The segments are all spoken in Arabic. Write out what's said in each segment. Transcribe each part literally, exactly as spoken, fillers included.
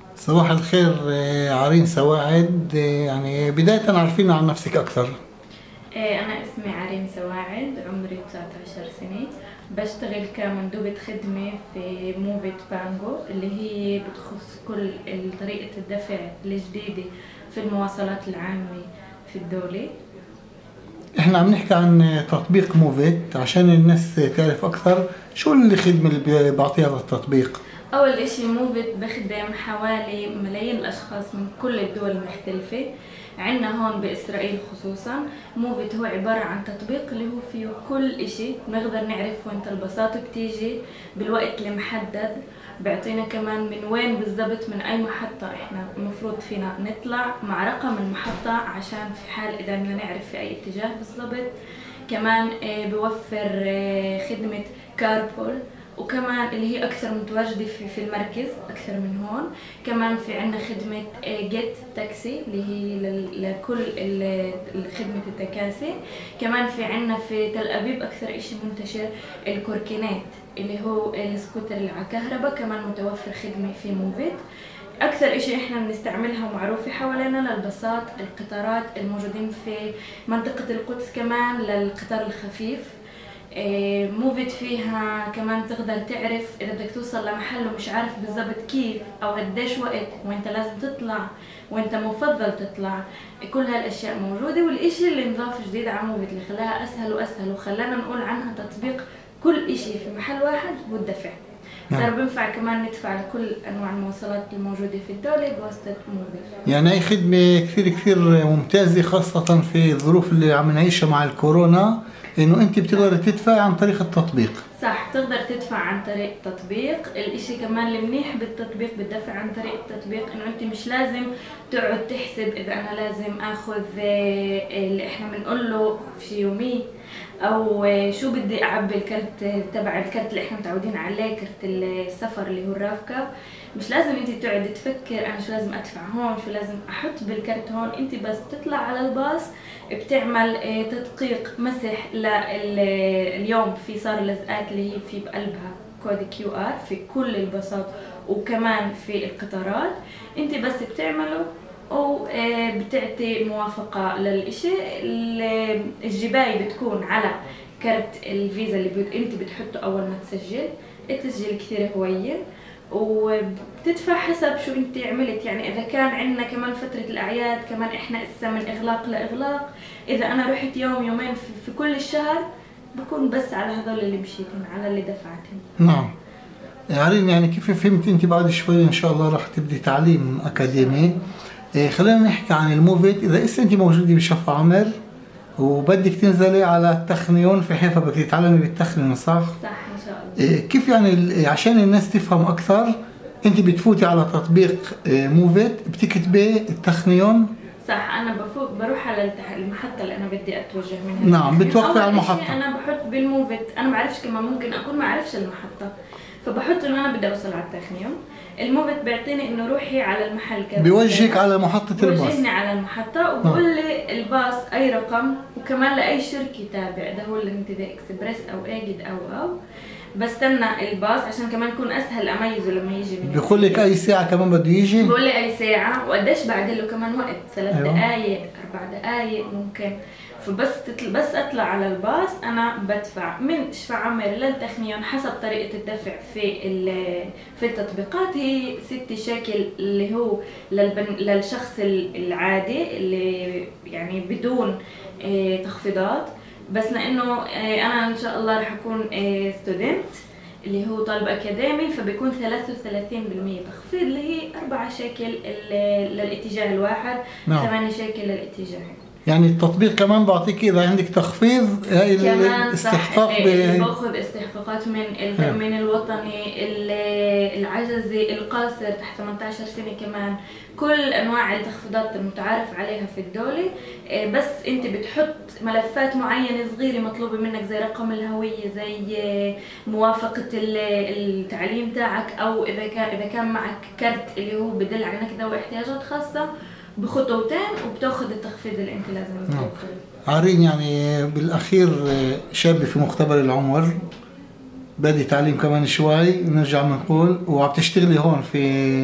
صباح الخير. آه، عرين سواعد. آه، يعني بداية عارفين عن نفسك أكثر. أنا اسمي عرين سواعد، عمري تسعة عشر سنة. بشتغل كمندوبة خدمة في موفيت بانجو اللي هي بتخص كل طريقة الدفع الجديدة في المواصلات العامة في الدولة. احنا عم نحكي عن تطبيق موفيت عشان الناس تعرف أكثر شو الخدمة اللي بيعطيها التطبيق. أول إشي موفيت بخدم حوالي ملايين الأشخاص من كل الدول المختلفة. عنا هون بإسرائيل خصوصا موفيت هو عبارة عن تطبيق اللي هو فيه كل إشي، بنقدر نعرف وين الباصات بتيجي بالوقت المحدد، بيعطينا كمان من وين بالضبط، من أي محطة إحنا المفروض فينا نطلع مع رقم المحطة عشان في حال إذا بدنا نعرف في أي اتجاه بالضبط. كمان بوفر خدمة كاربول، وكمان اللي هي أكثر متواجدة في في المركز أكثر من هون. كمان في عنا خدمة جيت تاكسي اللي هي لكل خدمة التكاسي. كمان في عنا في تل أبيب أكثر إشي منتشر الكوركينات اللي هو السكوتر اللي على كهرباء، كمان متوفر خدمة في موفيت. أكثر إشي إحنا بنستعملها ومعروفة حوالينا للباصات القطارات الموجودين في منطقة القدس، كمان للقطار الخفيف. موفيت فيها كمان تقدر تعرف إذا بدك توصل لمحل ومش عارف بالضبط كيف أو قديش وقت وأنت لازم تطلع وأنت مفضل تطلع. كل هالأشياء موجودة، والإشي اللي نضاف جديد على موفيت اللي خلاها أسهل وأسهل وخلانا نقول عنها تطبيق كل إشي في محل واحد هو الدفع. صار بينفع كمان ندفع لكل أنواع المواصلات الموجودة في الدولة بواسطة موفيت. يعني هي خدمة كثير كثير ممتازة، خاصة في الظروف اللي عم نعيشها مع الكورونا، إنه أنت بتقدر تدفع عن طريق التطبيق. صح، تقدر تدفع عن طريق التطبيق. الاشي كمان المنيح بالتطبيق بالدفع عن طريق التطبيق انه انت مش لازم تقعد تحسب اذا انا لازم اخذ اللي احنا بنقول له في يومي او شو بدي اعبي الكرت تبع الكرت اللي احنا متعودين عليه، كرت السفر اللي هو الرافكاب. مش لازم انت تقعدي تفكر انا شو لازم ادفع هون، شو لازم احط بالكرت هون. انت بس تطلع على الباص بتعمل تدقيق مسح لليوم. في صار لزقات اللي هي في بقلبها كود كيو ار في كل الباصات وكمان في القطارات. انت بس بتعمله وبتعطي موافقة للإشي. الجباية بتكون على كرت الفيزا اللي انت بتحطه اول ما تسجل. التسجيل كثير هوين وبتدفع حسب شو انت عملت. يعني اذا كان عندنا كمان فترة الاعياد كمان احنا اسا من اغلاق لاغلاق، اذا انا رحت يوم يومين في كل الشهر بكون بس على هذول اللي مشيتهم على اللي دفعتهم. نعم. عرين، يعني كيف فهمت انت بعد شوي ان شاء الله راح تبدي تعليم اكاديمي. إيه، خلينا نحكي عن الموفيت. اذا اسا انت موجودة بشفا عمر وبدك تنزلي على التخنيون في حيفا بدك تتعلمي بالتخنيون، صح؟ صح ان شاء الله. إيه، كيف يعني عشان الناس تفهم اكثر انت بتفوتي على تطبيق موفيت بتكتبي التخنيون؟ صح، انا بفوت بروح على المحطه اللي انا بدي اتوجه منها. نعم، بتوقفي على المحطه. انا بحط بالموفيت، انا ما بعرفش كمان ممكن اكون ما اعرفش المحطه، فبحط انه انا بدي اوصل على التخنيون. الموفيت بيعطيني انه روحي على المحل كذا، بيوجهك على محطه الباص، بيوجهني على المحطه وبقول لي الباص اي رقم وكمان لاي شركه تابع، اذا هو الانتداء اكسبريس او اجد او او بستنى الباص عشان كمان يكون اسهل اميزه لما يجي من. بيقول لك اي ساعه كمان بده يجي؟ بقول لي اي ساعه وقديش بعد له كمان وقت، ثلاث أيوة. دقائق اربع دقائق ممكن. فبس تطل... بس اطلع على الباص انا بدفع من شفا عمر للتخنيون حسب طريقه الدفع في ال... في التطبيقات. هي ستة شيكل اللي هو للبن... للشخص العادي اللي يعني بدون اه تخفيضات. بس لانه اه انا ان شاء الله رح اكون اه ستودنت اللي هو طالب اكاديمي، فبيكون ثلاثة وثلاثين بالمئة تخفيض اللي هي أربعة شيكل للاتجاه الواحد، نعم. ثمانية شيكل للاتجاه. يعني التطبيق كمان بعطيك اذا عندك تخفيض هاي الاستحقاق، باخذ استحقاقات من التامين الوطني، العجزي، القاصر تحت ثمانية عشر سنه، كمان كل انواع التخفيضات المتعارف عليها في الدوله. بس انت بتحط ملفات معينه صغيره مطلوبه منك زي رقم الهويه، زي موافقه التعليم تاعك، او اذا كان اذا كان معك كرت اللي هو بدل على انك ذوي احتياجات خاصه بخطوتين وبتاخذ التخفيض اللي انت لازم تاخذه. عرين، يعني بالاخير شابه في مقتبل العمر، بادي تعليم كمان شوي نرجع بنقول، وعم تشتغلي هون في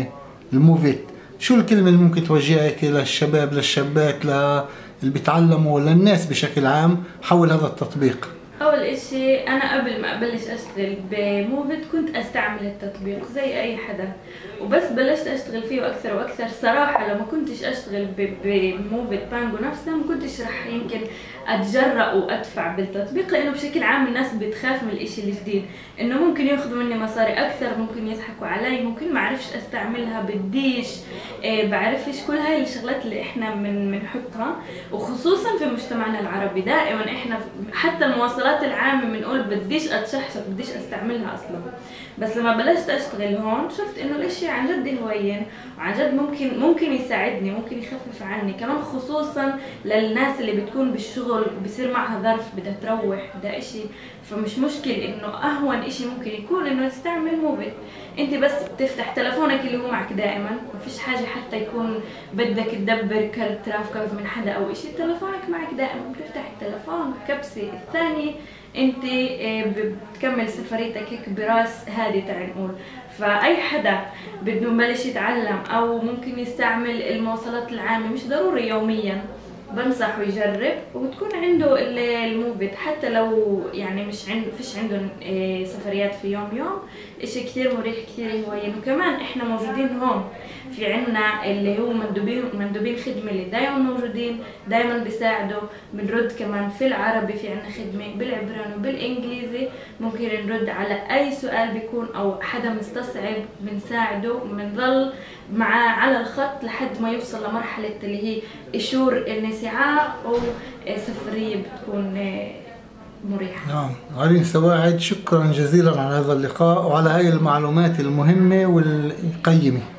الموفيت، شو الكلمة اللي ممكن توجهها للشباب للشابات اللي بيتعلموا للناس بشكل عام حول هذا التطبيق؟ اول اشي انا قبل ما ابلش اشتغل بموفيت كنت استعمل التطبيق زي اي حدا، وبس بلشت اشتغل فيه اكثر واكثر صراحه لما كنتش اشتغل بموفيت بانجو نفسها ما كنتش رح يمكن اتجرأ وادفع بالتطبيق، لانه بشكل عام الناس بتخاف من الاشي الجديد، انه ممكن ياخذوا مني مصاري اكثر، ممكن يضحكوا علي، ممكن ما اعرفش استعملها، بديش إيه بعرفش. كل هاي الشغلات اللي احنا من بنحطها، وخصوصا في مجتمعنا العربي دائما احنا حتى المواصلات العامه بنقول بديش اتشحشط، بديش استعملها اصلا. بس لما بلشت اشتغل هون شفت انه الاشي عن جد هوين، وعن جد ممكن ممكن يساعدني، ممكن يخفف عني كمان، خصوصا للناس اللي بتكون بالشغل بصير معها ظرف بدها تروح بدها اشي، فمش مشكل انه اهون اشي ممكن يكون انه تستعمل موفيت. انت بس بتفتح تلفونك اللي هو معك دائما، ما فيش حاجه حتى يكون بدك تدبر كرت رافقك من حدا او اشي، تلفونك معك دائما، بتفتح التلفون كبسه الثانيه انت بتكمل سفريتك هيك براس هادي تعال نقول. فاي حدا بده يبلش يتعلم او ممكن يستعمل المواصلات العامه، مش ضروري يوميا، بنصحه يجرب وتكون عنده الموفيت، حتى لو يعني مش عند فيش عندهم سفريات في يوم يوم، اشي كثير مريح كثير هوين. وكمان احنا موجودين هون، في عنا اللي هو مندوبين مندوبين خدمه اللي دايما موجودين، دايما بيساعدوا، بنرد كمان في العربي، في عنا خدمه بالعبراني وبالانجليزي، ممكن نرد على اي سؤال بيكون او حدا مستصعب بنساعده، وبنضل معاه على الخط لحد ما يوصل لمرحله اللي هي إشور النسعاء او سفريه بتكون مريحه. نعم، غارين سواعد، شكرا جزيلا على هذا اللقاء وعلى هاي المعلومات المهمه والقيمه.